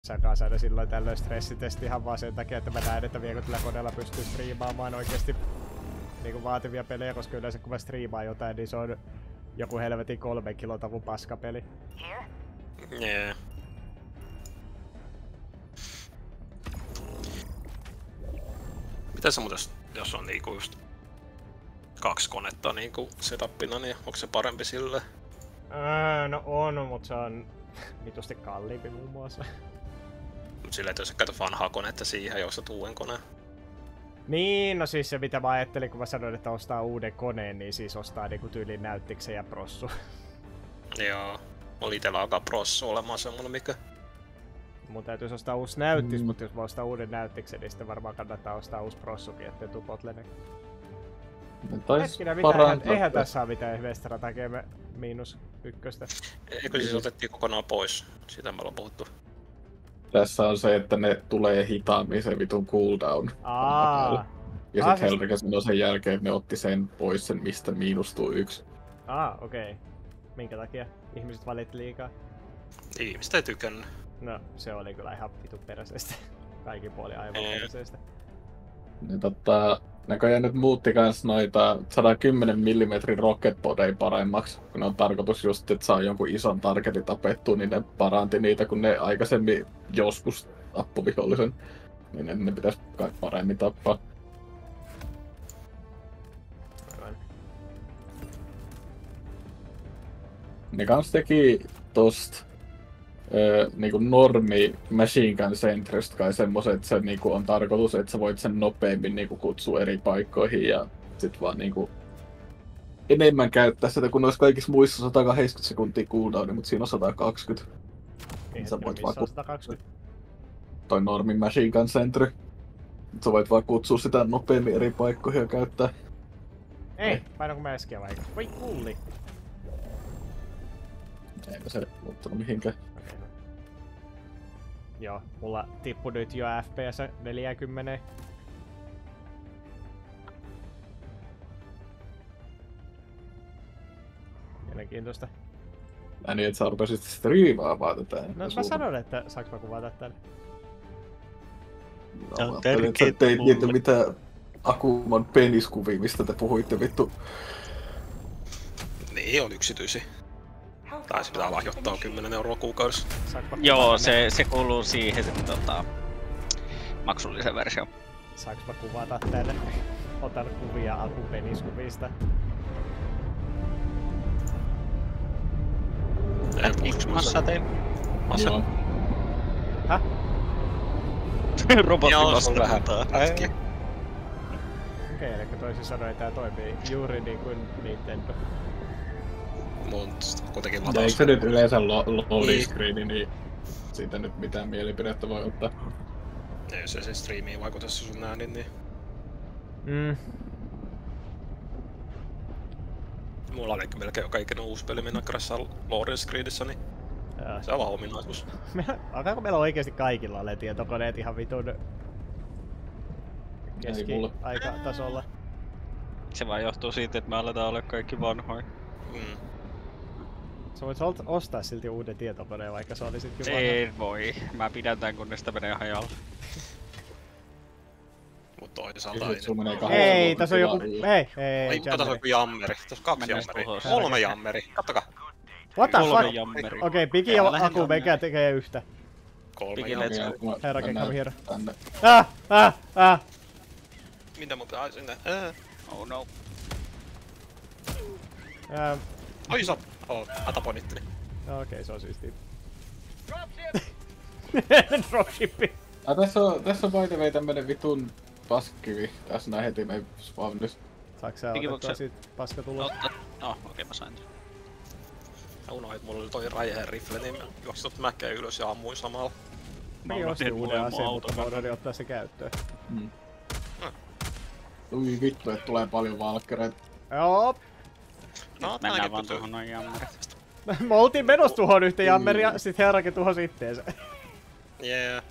Sakas aina silloin tällöin stressitesti ihan vaan sen takia, että mä näen, että vieläkö tällä koneella pystyy striimaamaan oikeesti niinku vaativia pelejä, koska yleensä kun mä striimaan jotain, niin se on joku helvetin 3 kilotavun paskapeli. Yeah. Miten se muuten, jos on niinku just 2 konetta niinku setupina, niin onko se parempi sille? No on, mutta se on vitusti kalliimpi muun muassa. Mut silleen, että jos sä katsot vanhaa konetta siihen ja ostat uuden koneen. Niin, no siis se mitä mä ajattelin, kun mä sanoin, että ostaa uuden koneen, niin siis ostaa niinku tyylin näyttiksen ja prossu. Joo. Oli itellä alkaa prossu olemaan semmonen mikä. Mun täytyisi ostaa uusi näyttis, mutta jos mä ostan uuden näyttiksen, niin sitten varmaan kannattaa ostaa uusi prossukin, ettei tuu botlene. Hetkinen, eihän tässä oo mitään Vestaratakia -1. Eikö siis otettiin kokonaan pois? Siitä me ollaan puhuttu. Tässä on se, että ne tulee hitaammin se vitun cooldown. Ja sit Helrika sanoi sen jälkeen, että ne otti sen pois sen, mistä miinustuu 1. Okei. Minkä takia ihmiset valitti liikaa? Ihmiset ei tykännyt. No, se oli kyllä ihan vitun peräisestä. Kaikin puolin aivan peräisestä. Näköjään nyt muutti kans noita 110 mm rocketpodeja paremmaksi, kun ne on tarkoitus just, että saa jonkun ison targetin tapettua, niin ne paranti niitä, kun ne aikaisemmin joskus tappoi vihollisen. Niin ne pitäisi kai paremmin tappaa. Ne kans teki tosta niinku normi Machine Gun Centristä kai semmoset, että se niinku on tarkoitus, että sä voit sen nopeammin niinku kutsua eri paikkoihin ja sit vaan niinku enemmän käyttää sitä, kun olisi kaikissa muissa 180 sekuntia cooldowni, mutta siinä on 120. Niin, sä voit vaan 120. Toi normi Machine Gun Centry. Sä voit vaan kutsua sitä nopeammin eri paikkoihin ja käyttää. Ei, painanko mä äsken vaikka? Voi kulli! Eipä se muuttunut mihinkään. Okay. Joo, mulla tippui nyt jo FPS 40. Mielenkiintoista. Niin, et sä rupesit striimaamaan tätä. No mä sanon, että saaks mä kuvata tän? No, mä ajattelin, että sä teit niitä mitä Akumon peniskuvia, mistä te puhuitte vittu. Niin, on yksityisiä. Tai se pitää lahjoittaa 10 € kuukaudessa. Joo, se kuuluu siihen maksullisen versioon. Saanko mä kuvata tänne? Otan kuvia Akun peniskuvista. Massa tein. Massa. Häh? Robotti on vähän Okei, eli toisin sanoen tää toimii juuri niin kuin Nintendo. Mut kuitenkin lataus. Eikö se nyt yleensä loading screeni, niin siitä nyt mitään mielipidettä voi ottaa? Ei se striimiin vaikuta sun äänin, niin... Mulla on melkein joka ikinen uusi peli mennä krassaa loading screenissä, niin... Se on vaan ominaisuus. Alkaako meillä oikeesti kaikilla ole tietokoneet ihan vitun... keski-aikatasolla? Se vaan johtuu siitä, että me aletaan olla kaikki vanhoja. Sä voit ostaa silti uuden tietokoneen, vaikka se olisitkin vanha. Ei voi. Mä pidän tän, kunnes sitä menee hajalle. Mut toisaalta ei, tässä on joku... Ei, tässä on joku jammeri. Tässä on 2 jammeria. 3 jammeria. Kattokaa. What the fuck? Okei, Piki ja Aku mekä tekee yhtä. 3 jammeria. Herrakin, come here. Mitä mun pitää sinne? Oh no. Oi sop! Mä tapoin itteni. Okei, se on siistiä. Dropshippi! Tässä on by the way tämmönen vitun paskivi. Tässä näin heti me spawnissa. Saatko sä otettua siitä paskatulosta? Okei, mä sain. Mä unohdin, että mulla oli toi räjähen rifle, niin mä juoksin totta mäkeä ylös ja ammuin samalla. Mäkin ostin uuden aseen, mutta mä unohdin ottaa se käyttöön. Ui vittu, että tulee paljon valkkereita. Joo. No, mennään vaan tuohon noin jammerit. Me oltiin menossa tuohon yhteen jammeria, sit herrakin tuhosi itteensä. Yeah.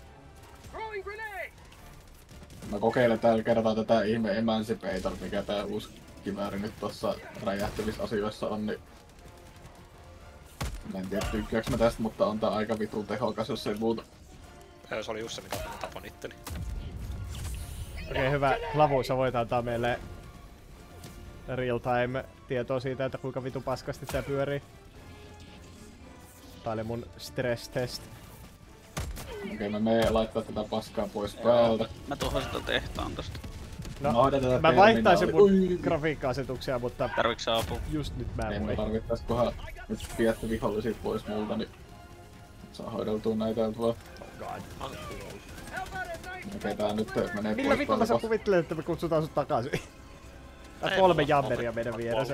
Mä kokeilen tällä kertaa tätä ihme Emancipator, mikä tää uusi kivääri nyt tossa räjähtävissä asioissa on, niin... Mä en tiedä tykkääks mä tästä, mutta on tää aika vitun tehokas, jos ei muuta. Se oli just se, mitä mä tapoin itteni. Okei, hyvä. Lavu, sä voit antaa meille real time tietoa siitä, että kuinka vitu paskasti tää pyörii. Tää oli mun stress test. Okei, mä menen laittaa tätä paskaa pois päältä. Mä tuhosin ton tehtaan tosta. No, No, mä vaihtaisin mun grafiikka-asetuksia, mutta Tarviks sä apua? just nyt mä Ei en me voi. tarvittais kunhan nyt viette vihollisia pois multa, niin saa hoideltua näitä vaan. God. Okei, tää nyt menee Millä pois vitulla sä päältä. kuvittelet, että me kutsutaan sut takaisin? Tää Ei 3 mulla jammeria ole. meidän vieressä.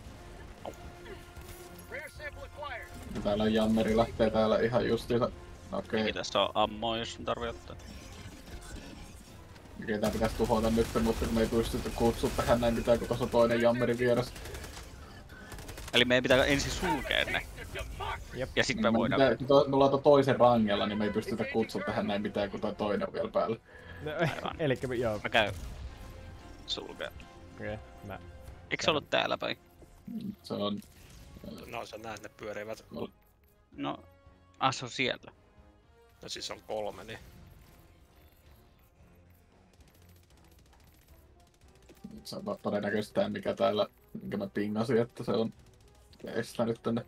Täällä jammeri lähtee täällä ihan justiinsa. Okei, Ei tässä on ammoa, jos tarvii ottaa. okei, tää pitäis tuhota nyt, mutta me ei pystytä kutsua tähän näin mitään, kun tossa on toinen jammeri vieressä. Eli meidän pitää ensin sulkea ne. Jep. Ja sit me voidaan... Me ollaan toisen rangella, niin me ei pystytä kutsua tähän näin mitään, kun toi toinen on vielä päällä. No, elikkä joo. Mä käyn sulkea. Okei, mä... Eikö se ollut täällä päin? Se on... No sä näet, ne pyörivät. No, se on siellä. No siis on 3, niin. Se on todennäköisesti tää, mikä täällä, minkä mä pingasin, että se on estänyt tänne.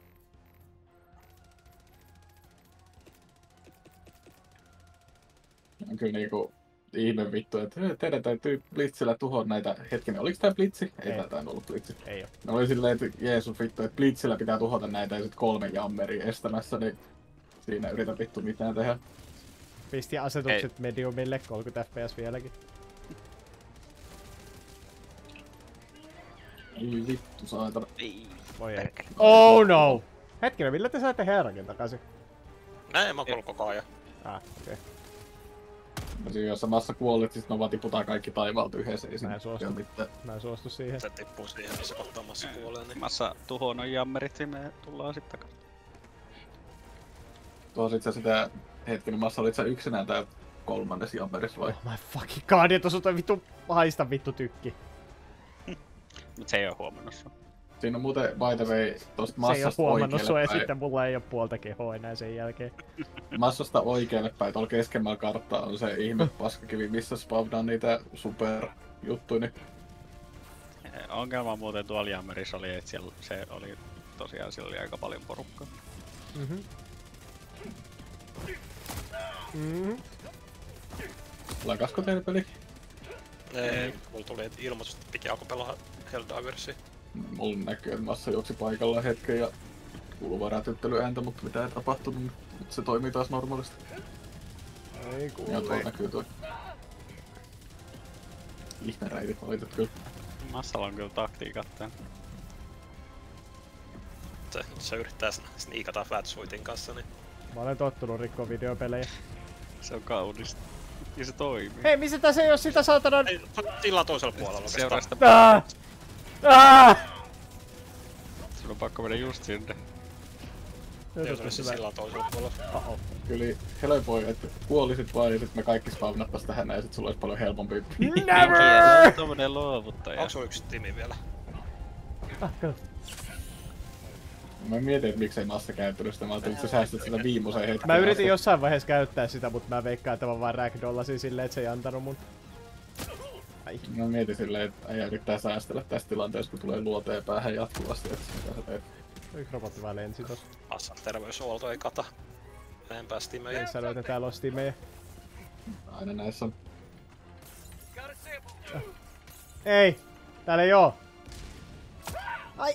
On kyllä niinku ihme vittu, että teidän täytyy blitzillä tuhoa näitä. Hetkinen, oliks tää blitzi? Ei tää tainnut ollut blitzi. Ei oo. Ne oli silleen, että Jeesus vittu, että blitzillä pitää tuhota näitä ja sit 3 jammeria estämässä, niin siinä yritä vittu mitään tehdä. Pisti asetukset mediumille, 30 fps vieläkin. Ei vittu saatana. Ei. Voi ei. Oh no! Hetkinen, millä te saitte herrakin takaisin? Näin mä oon koko ajan. Okei. Ja jos samassa kuolet, sit me vaan tiputaan kaikki taivaalta yhdessä. Ei Mä en siinä suostu. ole mitään. Mä en suostu siihen. Se tippuu siihen, missä kohtaa massa kuolee, niin. Massa tuhoon on jammerit, niin me tullaan sit takas. Tuossa itse sitä hetkinen Massa, olit sä yksinään tää 3. jammerissa vai? Oh my fucking god, että on toi vittu haista vittu tykki. Mut se ei oo huomannut sua. Siinä on muuten by the way tosta Se ei oo massasta huomannut sua ja oikealle sitten mulla ei oo puolta kehoa enää sen jälkeen. päin. Massasta oikealle päin, tuolla keskemmällä karttaa on se ihme paskakivi, missä spavnaa niitä superjuttuja. Niin Ongelma muuten tuolla jammerissa oli, että siellä se oli tosiaan siellä oli aika paljon porukkaa. lakasko teille peli? Ei, mulla tuli ilmoitus, että piti alkoi pelaa Helldiversia. Mulla näkyy, että Massa juoksi paikalla hetken ja kuuluu vaan rätyttelyääntä, mutta mitä ei tapahtunut, niin se toimii taas normaalisti. Ei Ja kuule. tuolla näkyy tuo. Ihmeräitit valitat kyllä. Massalla on kyllä taktiikat tän. Se yrittää sniikata Fatsuitin kanssa, niin. Mä olen tottunut rikkoa videopelejä. Se on kaunista. Ja se toimii. Hei, missä tässä ei oo sitä saatana... Ei, tilaa toisella puolella oikeastaan. Seuraasta sun on pakko mennä just sinne. Ei, se olisi sillä toisella puolella. Uh-oh. Kyllä helpoin, että kuolisit vaan ja sit me kaikki spavnattais tähän näin ja sit sulla olisi paljon helpompi. Never! Tommonen luovuttaja. Onko sulla yksi timi vielä? Mä mietin, että miksei Massa käyttänyt sitä, mä ajattelin, että sä säästät sitä viimeisen hetken. Mä yritin jossain vaiheessa käyttää sitä, mutta mä veikkaan, että mä vaan ragdollasin silleen, että se ei antanut mun. Ai. Mä mietin silleen, että äijä yrittää säästellä tässä tilanteessa, kun tulee luoteen päähän jatkuvasti, että mitä sä teet. Yksi robotti vaan lensi tossa. Massan terveyshuolto ei kata. Enempää stimejä. Ei sanoit, että täällä on stimejä. Aina näissä on. Ei! Täällä ei oo! Ai!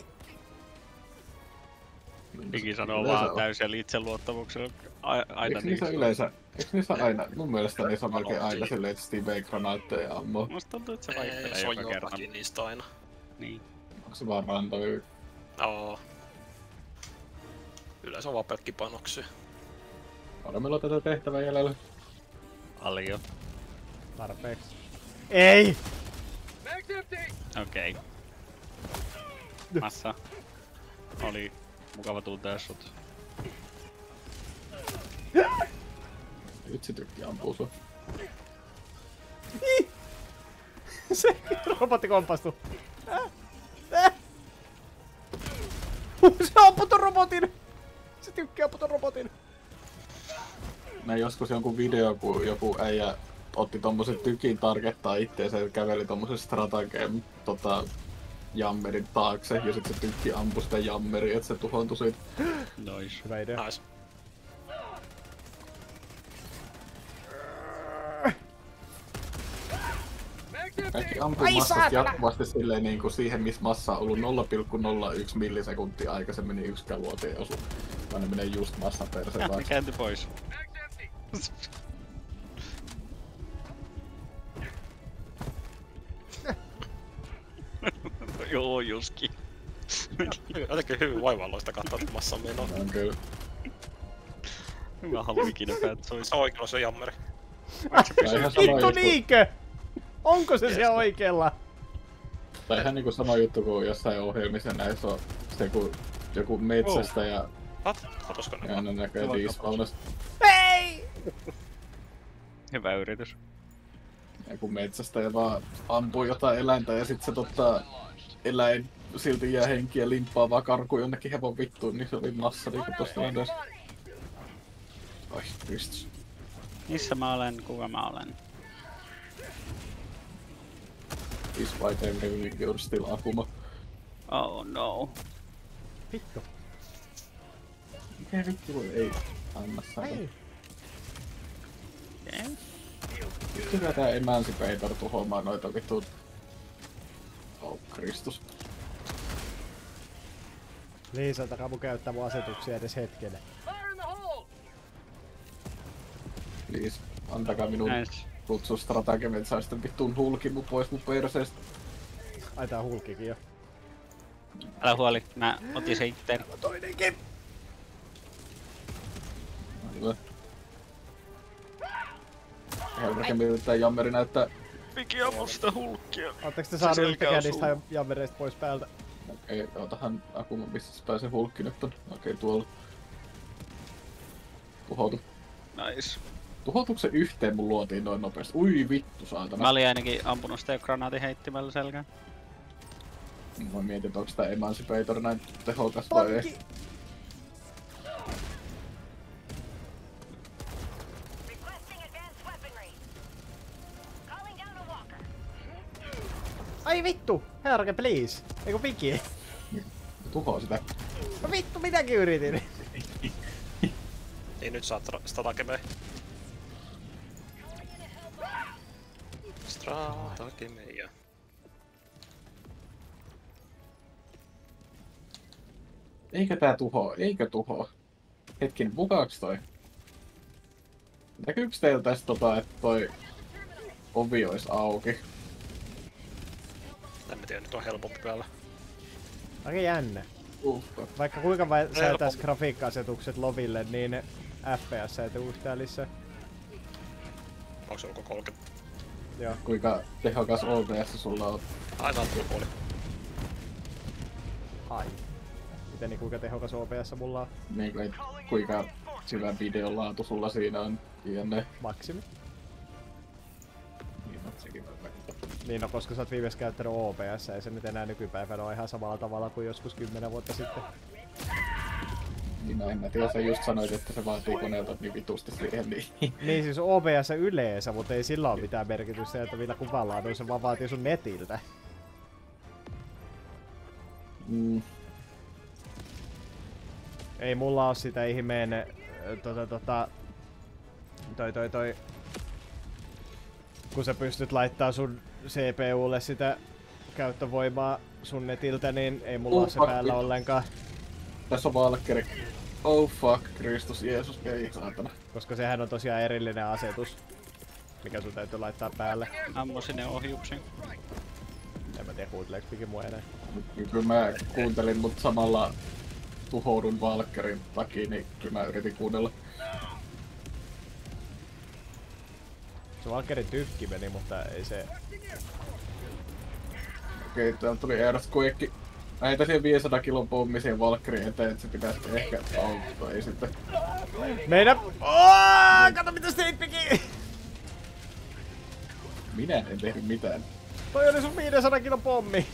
Piki sanoo vaan täysellä itseluottamuksella aina Eiks niissä aina, mun mielestä niissä on melkein aina silleen, että Steve granaatteja ammoo. Musta tuntuu, että se Ei, vaihtelee se on joka kerran. jotakin niistä aina. Niin. Onko se vaan randomi? Oo. Yleensä on vaan pelkki panoksia. Paljon meillä on tätä tehtävää jäljellä. Paljon. Tarpeeksi. Ei! Okei. Massa. Oli mukava tuntea sut. Nyt se tykki ampuu sua. Se robotti kompastui. Se ampui ton robotin! Se tykkää ampua ton robotin. näin joskus jonkun video, kun joku äijä otti tommosen tykin targettaa itteensä ja käveli tommosen stratagem jammerin taakse ja sit se tykki ampui sitä jammeria, että se tuhontui siitä. Nois. Hyvä idea. Nice. Kaikki ampuu massasta jatkuvasti silleen niinku siihen, missä massa on ollut 0,01 millisekuntia aikaisemmin, niin yksikään luoti ei osu. Vaan ne menee just massan perseen Ne taakse. kääntyi pois. Joo, Juski. Jotenkin hyvin vaivalloista katsoa massan menoa. On kyllä. Mä haluan ikinä pätsois. Se on oikealla se jammeri. Tai ihan sama Vittu juttu, niinkö? Onko se siellä oikealla? tai ihan niinku sama juttu kuin jossain ohjelmissa näissä on se kun joku metsästä ja Katosko ne ja vaan? ne näkee diispaunasta. Ei! Hyvä yritys. Joku metsästä ja vaan ampuu jotain eläintä ja sit se eläin silti jää henkiä ja limppaa vaan karkuun jonnekin hevon vittuun, niin se oli massa niinku tosta tilanteessa. Ai Kristus. Missä mä olen? Kuka mä olen? Is fight everything you're still Akuma. Oh no. Vittu. Mikä vittu ei anna saada. Ei. Okay. Kyllä tää Emancipator tuhoamaan noita vittu. Oh Kristus. Liisalta Ramu käyttää mun asetuksia edes hetkenä. Please, antakaa minun Nice. kutsustratagemet, saa sitten vittuun hulkin mun pois mun perseestä. Ai tää on hulkikin jo. Älä huoli, mä otin se itteen. Toinenkin! Hyvä. Helvetti, miltä tää jammeri näyttää. Viki ammu sitä hulkkia. Ootteko te saanut selkä yhtäkään osuu. niistä jammereista pois päältä? Okei, otahan Akuma, missä se pääsee hulkki nyt on. Okei, tuolla. Tuhoutu. Nice. Tuhoutuuko se yhteen mun luotiin noin nopeasti? Ui vittu saatana. Mä olin ainakin ampunut sitä jo granaatin heittimellä selkään. Mä mietin, että onko tää Emancipator näin tehokas vai ei. Pankki! Ai vittu! Herke, please! Eiku Viki! Tuhoa sitä. No vittu, mitäkin yritin? Niin nyt saat stratagemea. Stratagemeja. Eikö tää tuhoa? Eikö tuhoa? Hetkin, bugaaks toi? Näkyykö teillä tästä että toi ovi ois auki? En mä tiedä, nyt on helpompi päällä. Aika jännä. Vaikka kuinka säätäis grafiikka-asetukset loville, niin FPS ei tule yhtään lisää. Onko se ulko 30? Joo. Kuinka tehokas OBS sulla on? Aivan puoli. Ai. Miten niin kuinka tehokas OBS mulla on? Niin kuin, kuinka syvä videon laatu sulla siinä on? Jne. Maksimi. Niin, no, sekin voi vaikuttaa. Niin no, koska sä oot viimeis käyttänyt OBS, ei se nyt enää nykypäivänä ole ihan samalla tavalla kuin joskus 10 vuotta sitten. Niin no, en mä tiedä, sä just sanoit, että se vaatii koneelta niin vitusti siihen, niin... Niin siis OBS yleensä, mutta ei sillä ole mitään merkitystä, että millä kuvalla on, se vaan vaatii sun netiltä. Mm. Ei mulla oo sitä ihmeen kun sä pystyt laittaa sun CPUlle sitä käyttövoimaa sun netiltä, niin ei mulla oo se päällä ollenkaan. Tässä on Valkkeri. Oh fuck, Kristus, Jeesus, ei saatana. Koska sehän on tosiaan erillinen asetus, mikä sun täytyy laittaa päälle. Ammu sinne ohjuksen. En mä tiedä, kuunteleeks Piki mua enää. Kyllä mä kuuntelin, mutta samalla tuhoudun Valkkerin takia, niin kyllä mä yritin kuunnella. Se Valkkerin tykki meni, mutta ei se... Okei, täällä tuli Earthquake. Mä heitän siihen 500 kilon pommi siihen Valkkerin eteen, että se pitäisi ehkä auttaa, ei sitten. Meidän... Kato mitä sä teit, Piki! Minä en tehnyt mitään. Toi oli sun 500 kilon pommi!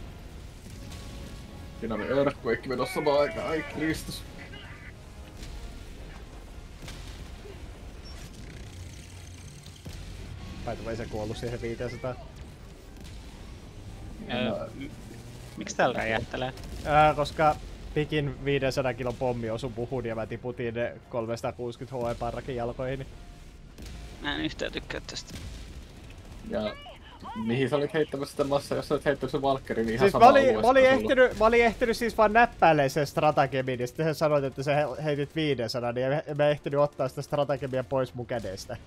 Siinä oli Earthquake menossa samaan aikaan, ai Kristus. Vai se kuollut siihen 500. Miksi täällä räjähtelee? Koska Pikin 500 kilon pommi osui puhun ja mä tiputin 360 HE-parrakin jalkoihin. Mä en yhtään tykkää tästä. Ja mihin sä olit heittämässä sitä massaa, jos sä olit heittänyt sen Valkkerin, niin ihan Siis sama mä olin ehtinyt siis vaan näppäilemään sen stratagemin, ja sitten sä sanoit, että sä heitit 500, niin en mä ehtinyt ottaa sitä stratagemia pois mun kädestä.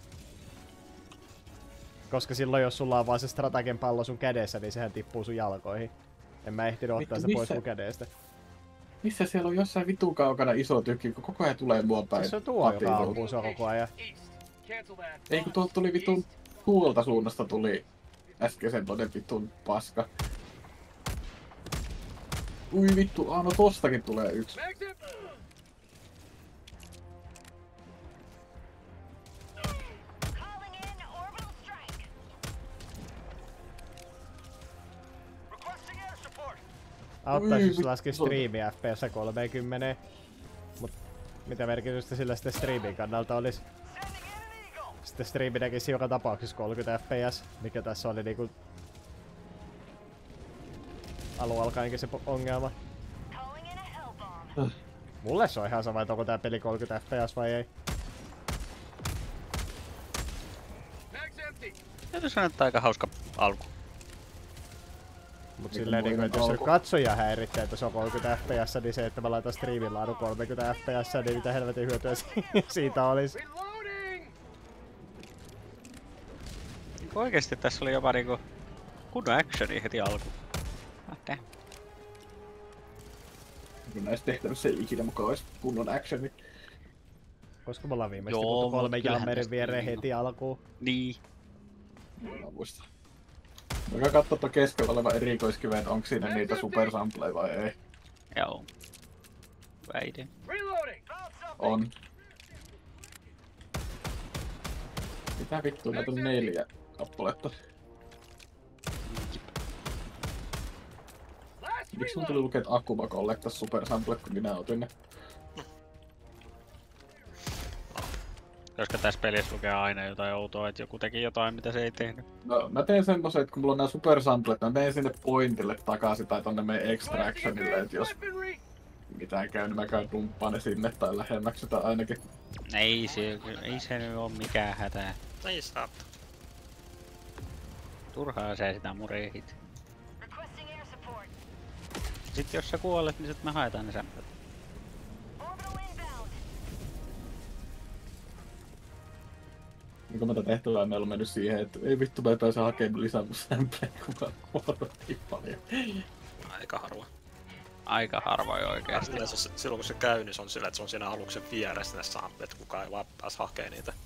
Koska silloin jos sulla on vaan se stratagen pallo sun kädessä, niin sehän tippuu sun jalkoihin. En mä ehtinyt ottaa sitä pois mun kädestä. Missä siellä on jossain vitun kaukana iso tykki, kun koko ajan tulee mua päin? Se on tuo, joka ampuu sua koko ajan. Ei kun tuolta tuli vitun tuolta suunnasta tuli äsken semmonen vitun paska. Ui vittu, no tostakin tulee yksi. Auttaisi jos laski striimi FPS 30, mut mitä merkitystä sillä sitten striimin kannalta olisi? Sitten striimi näkisi joka tapauksessa 30 FPS, mikä tässä oli niinku alun alkaenkin se ongelma. Mulle se on ihan sama, että onko tää peli 30 FPS vai ei. Täytyy sanoa, että aika hauska alku. Mut silleen niinku, että jos se katsoja häirittää, että se on 30 FPS, niin se, että mä laitan striimin laadun 30 FPS, niin mitä helvetin hyötyä siitä olisi. Oikeesti tässä oli jopa niinku kunnon actioni heti alkuun. Damn. Kun näissä tehtävissä ei ikinä mukaan olisi kunnon actioni. Koska me ollaan viimeisesti puhuttu 3 jammerin viereen heti alkuun. Niin. Mä muistan. Mä katsoa tuon keskellä olevan erikoiskiven, että onko siinä niitä supersampleja vai ei. Joo. Väite. On. Mitä vittua, näitä on 4 kappaletta. Miksi mun tuli lukea, että Akuma collectas supersamplet, kun minä otin ne? Koska tässä pelissä lukee aina jotain outoa, että joku teki jotain, mitä se ei tehnyt. No, mä teen semmosen, että kun mulla on nää supersamplet, mä menen sinne pointille takaisin tai tonne meidän extractionille, että jos mitään käy, niin mä käyn dumppaan ne sinne tai lähemmäksi tai ainakin. Ei se nyt oo mikään hätää. Ei saa. Turhaa sä sitä murehit. Sitten jos sä kuolet, niin sit me haetaan ne sämpöt. Niin mä tätä tehtävää meillä on mennyt siihen, että ei vittu mä pääse hakemaan lisää mun sämpleja, kun mä kuolettiin paljon. Aika harva. Aika harvoin oikeesti. Silloin kun se käy, niin se on sillä, että se on siinä aluksen vieressä ne samplet, kukaan ei vaan pääs hakee niitä.